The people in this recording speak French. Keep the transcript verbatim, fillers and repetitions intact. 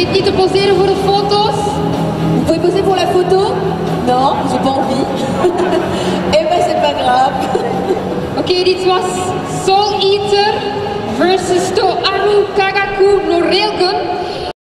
hoeft niet te poseren voor de foto's. Vous pouvez poser pour la photo? Non, j'ai pas envie. Eh ben c'est pas grave. Oké, okay, dit was Soul Eater versus Toaru Kagaku no Railgun.